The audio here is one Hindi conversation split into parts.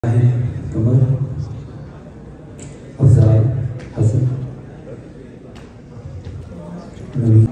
कमर अफजाल हसन नवी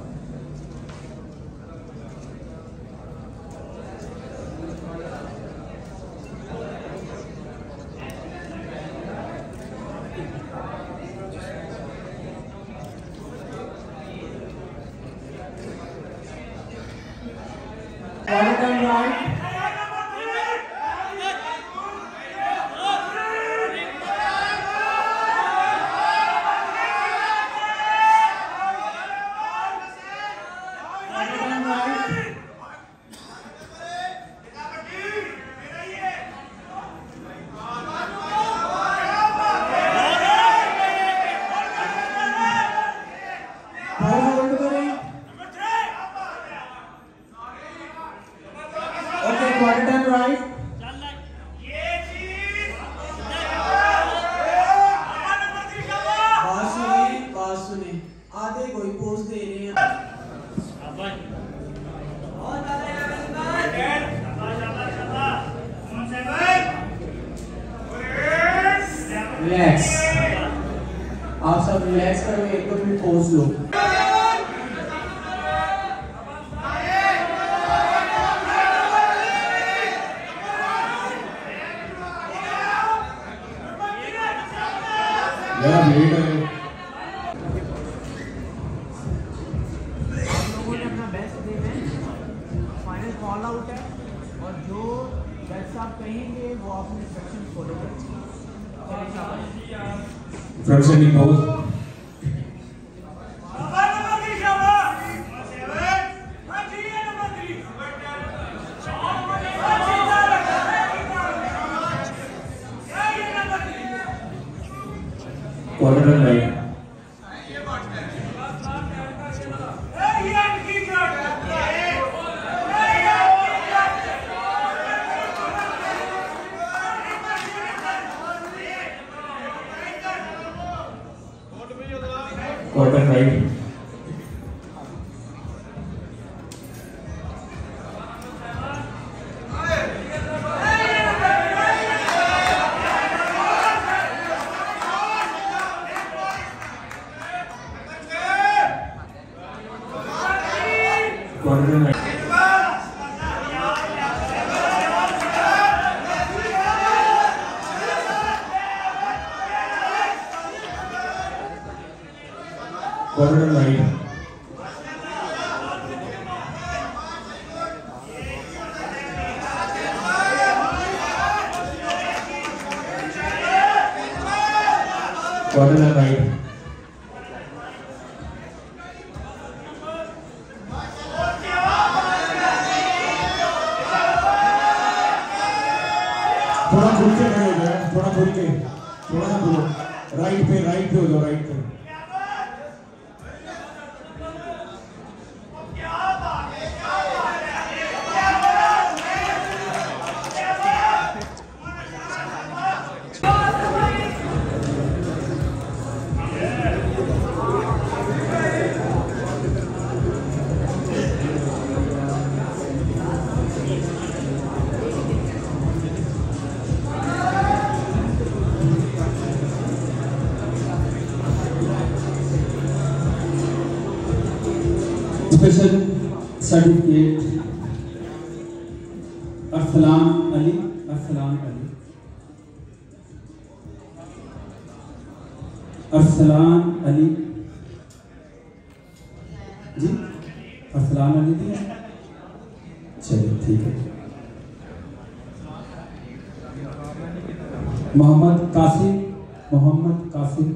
रिलैक्स, आप सब रिलैक्स करो, 1-2 मिनट पोज लो। फाइनल कॉल आउट है और जो जज साहब कहेंगे वो अपने इंस्ट्रक्शन फॉलो करेंगे। Front standing pose. Quarter turn right. Quarter right. Quarter right. Quarter right. Quarter right. थोड़ा खुल के खड़े हो जाए, थोड़ा खुल के, थोड़ा ना खुलो, राइट पे हो जाओ, राइट पे। स्पेशल सर्टिफिकेट अरसलान अली, अरसलान अली, अरसलान अली जी, अरसलान अली जी, चलिए ठीक है। मोहम्मद कासिम, मोहम्मद कासिम,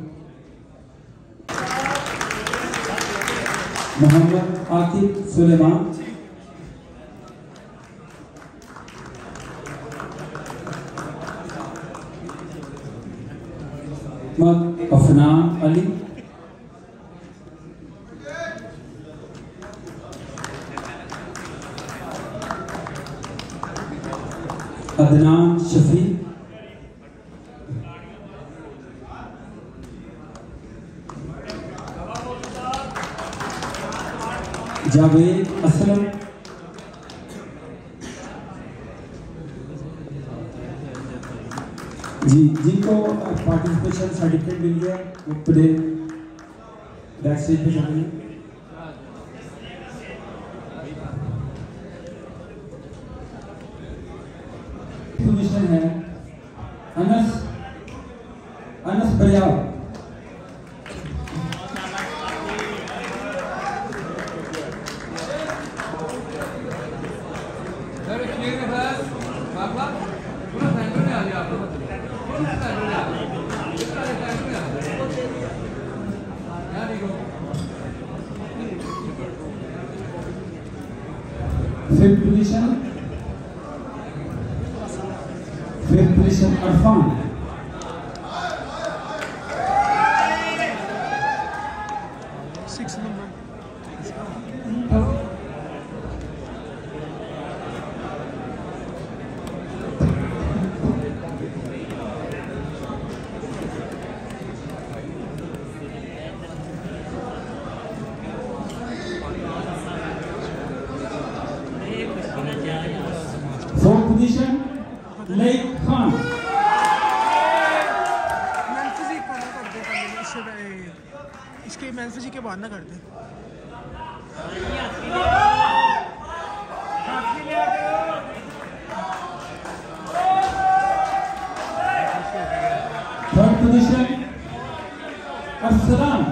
मोहम्मद आतिफ सुलेमान, मोहम्मद अफनान अली, अदनान शफी, जावेद असलम, जी, जिनको पार्टिसिपेशन सर्टिफिकेट मिल गया वो प्ले बैक स्टेज पे चलेंगे। पोजीशन है Anas Bariyaw. Fifth position Arfan. Fourth position Laiq Khan. इसके मैनफिजी के बाद ना करते। Third position Arsalan.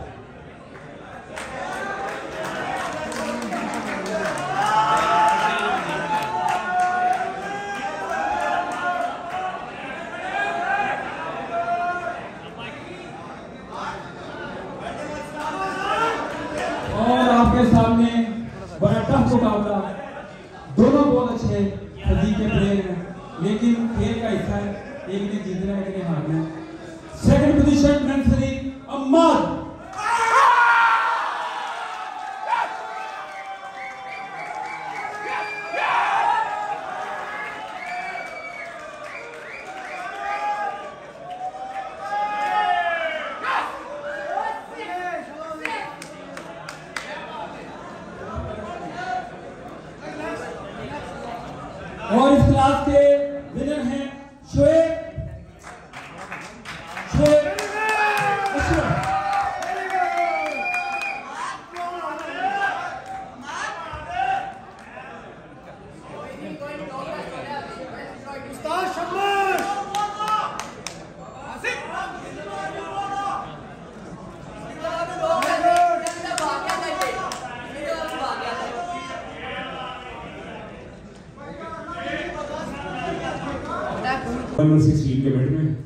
और आपके सामने बड़ा टफ मुकाबला, दोनों बहुत अच्छे फजीक के प्लेयर हैं, लेकिन खेल का हिस्सा है, एक ने जीतना है एक ने हारना है। सेकंड पोजीशन मेंसरी अम्माद। और इस क्लास के विनर हैं शोएब अशरफ। नंबर 16 के बैठ में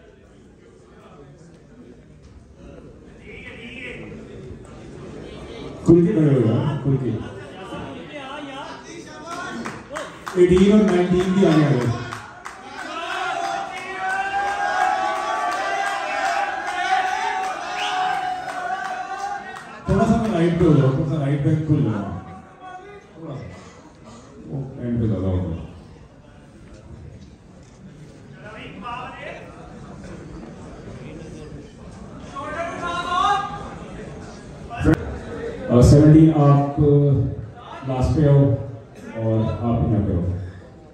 कुल के बड़े होगा, कुल के 18 और 19 भी आने वाले। थोड़ा सा राइट पे हो जाओ, थोड़ा सा राइट पे खुल जाओ, थोड़ा सा वो एंड पे ज्यादा होगा। 17 आप लास्ट पे आओ और आप यहाँ पे हो।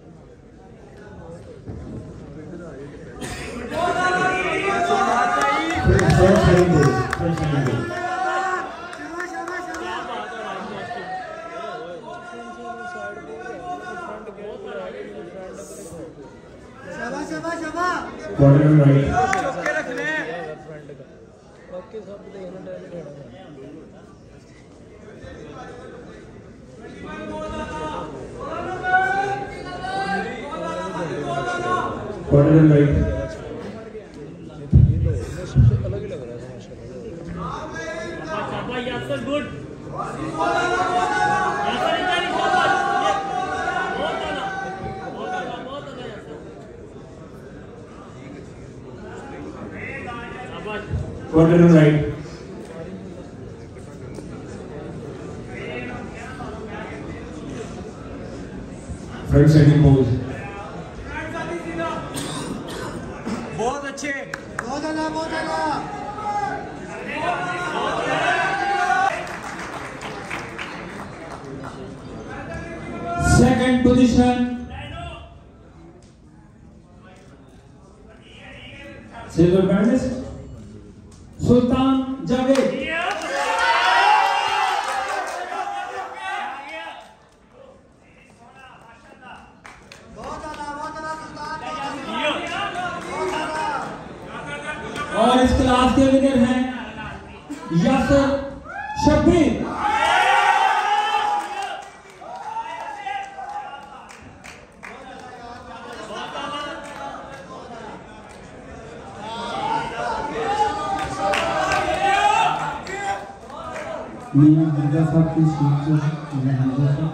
क्वार्टर राइट क्वार्टर राइट अलग ही लग रहा है माशाल्लाह। Good quarter right front setting pose बहुत अच्छे बहुत ज़्यादा second position Silver medalist Sultan Javed. और इस क्लास के विनर हैं यासर शब्बीर। मियां हमजा साहब की सीट जो है मियां हमजा साहब।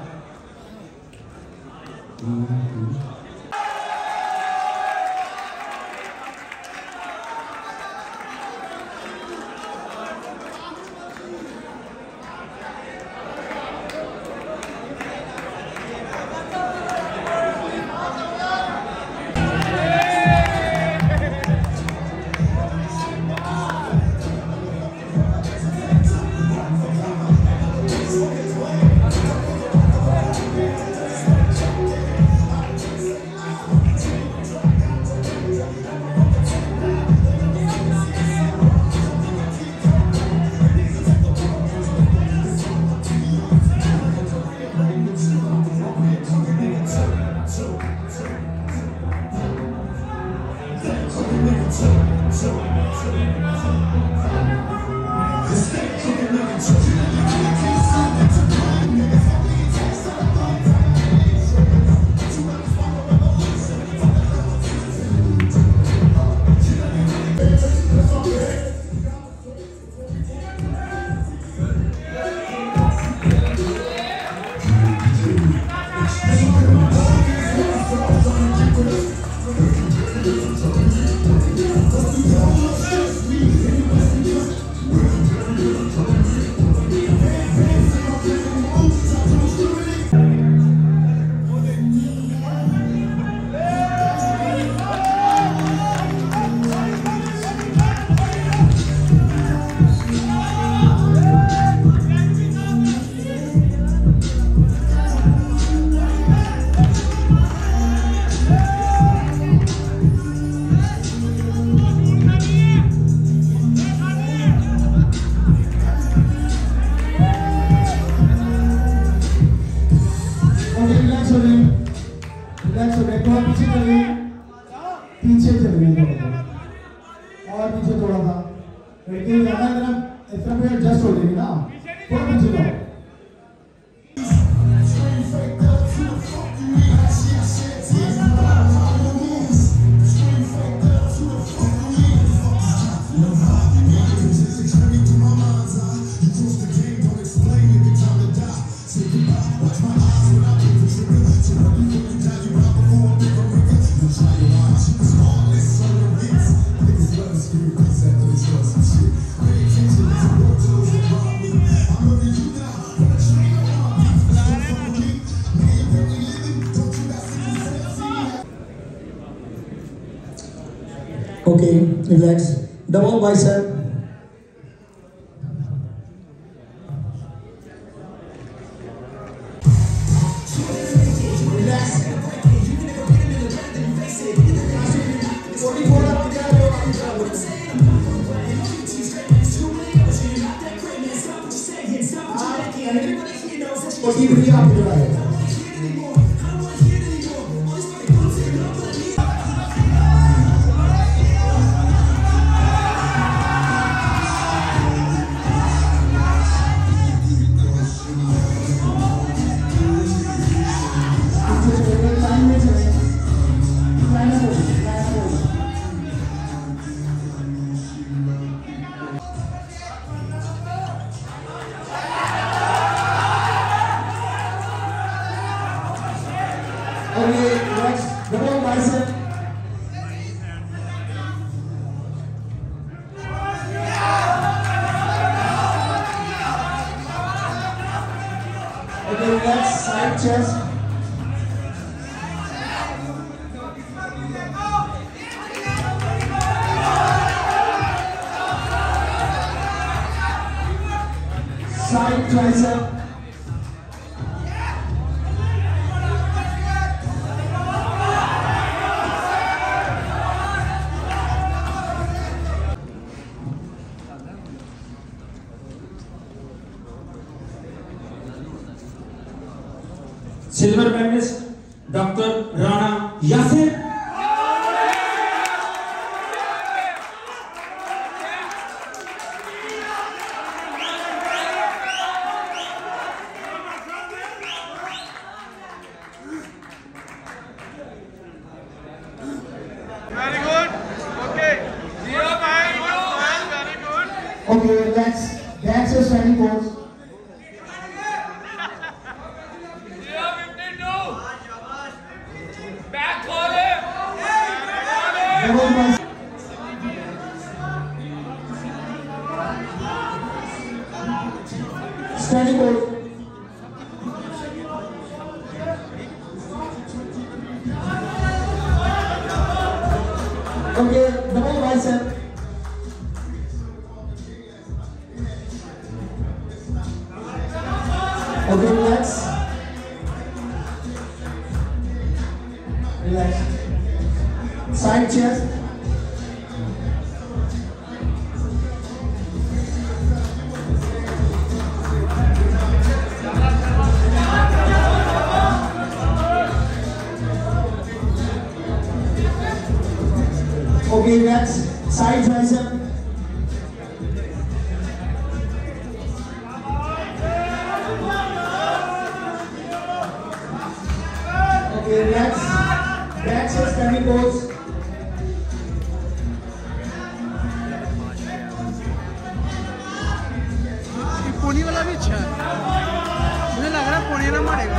पीछे चले गए और पीछे थोड़ा सा लड़के ज्यादा अगर इस तरफ एडजस्ट हो जाएगी ना थोड़ा पीछे जाओ। Okay, relax. Double bicep. Okay, next, double bicep. Okay, next, side chest. Side tricep. Silver medalist doctor Rana Yasir. Okay, that's your standing pose. Standing pose. Okay, double bicep. Okay, relax. Relax. Side chest. Okay, next. Side tricep. Okay, next is standing pose. Pony वाला भी अच्छा है, मुझे लग रहा है पोनी ना मारेगा।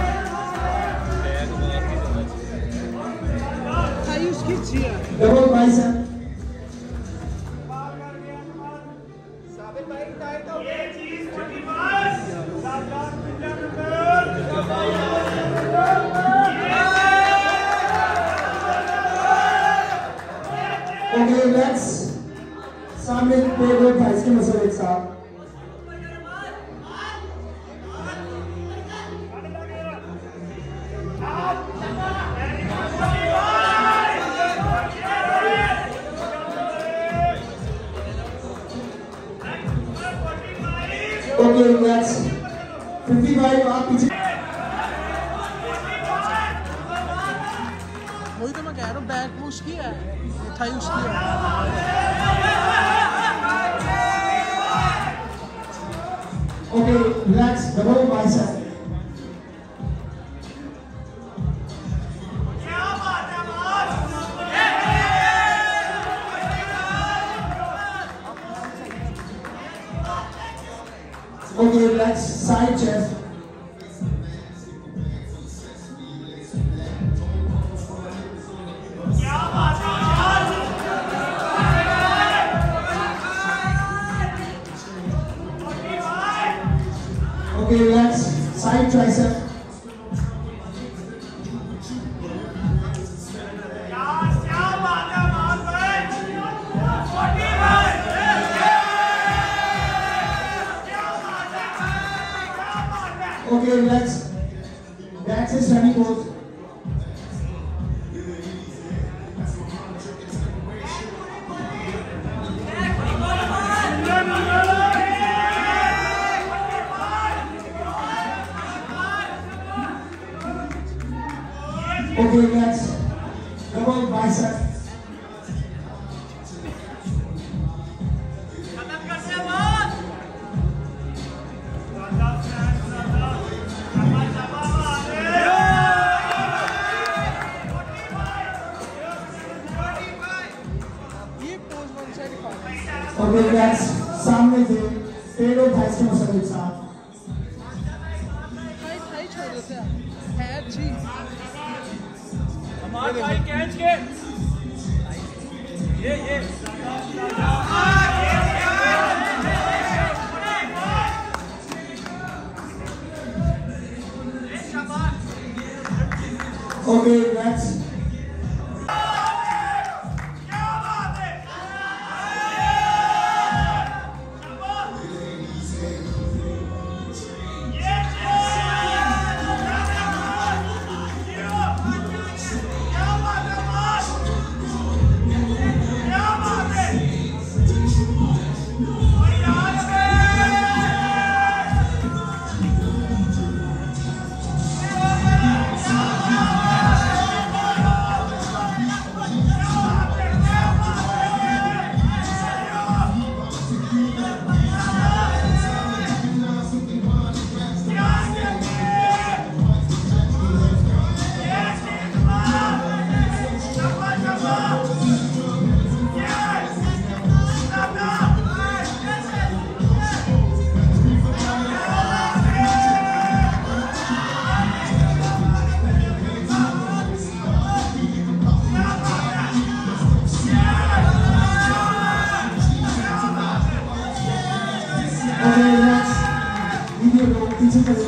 थाई उसकी अच्छी है। Double bicep. Okay, let's सामने पे दो थाइस के मसल एक साथ। Okay, let's 55 आप पीछे। वही तो मैं कह रहा हूँ, बैक वो उसकी है, थाई उसकी है। Okay, relax, double bicep. Okay, relax, side chest. Okay, relax, side tricep. Okay, relax. That's a standing pose. Okay, relax. Double bicep. Okay, relax. सामने से पेड़ और थाइस के मसल एक साथ। थाई छोड़ देते हैं, है अच्छी। हमारे भाई कैच के ये Okay, relax. पीछे चले